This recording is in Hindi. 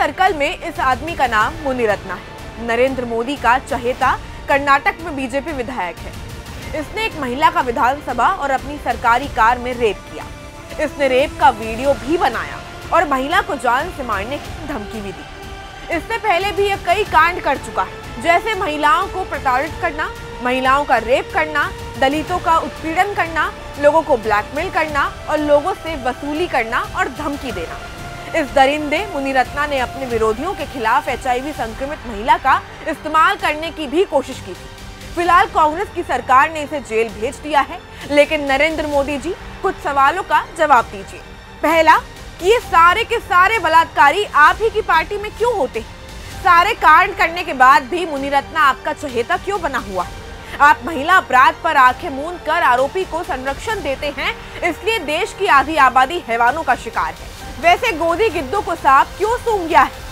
सर्कल में इस आदमी का नाम मुनिरत्न है। नरेंद्र मोदी का चहेता, कर्नाटक में बीजेपी विधायक है। इसने एक महिला का विधानसभा और अपनी सरकारी कार में रेप किया। इसने रेप का वीडियो भी बनाया और महिला को जान से मारने की धमकी भी दी। इससे पहले भी यह कई कांड कर चुका है, जैसे महिलाओं को प्रताड़ित करना, महिलाओं का रेप करना, दलितों का उत्पीड़न करना, लोगों को ब्लैकमेल करना और लोगों से वसूली करना और धमकी देना। इस दरिंदे मुनिरत्न ने अपने विरोधियों के खिलाफ HIV संक्रमित महिला का इस्तेमाल करने की भी कोशिश की थी। फिलहाल कांग्रेस की सरकार ने इसे जेल भेज दिया है, लेकिन नरेंद्र मोदी जी कुछ सवालों का जवाब दीजिए। पहला, कि ये सारे के सारे बलात्कारी आप ही की पार्टी में क्यों होते हैं? सारे कांड करने के बाद भी मुनिरत्न आपका चहेता क्यों बना हुआ है? आप महिला अपराध पर आंखें मूंद कर आरोपी को संरक्षण देते हैं, इसलिए देश की आधी आबादी हैवानों का शिकार है। वैसे गोदी गिद्धों को सांप क्यों सूंघ गया है?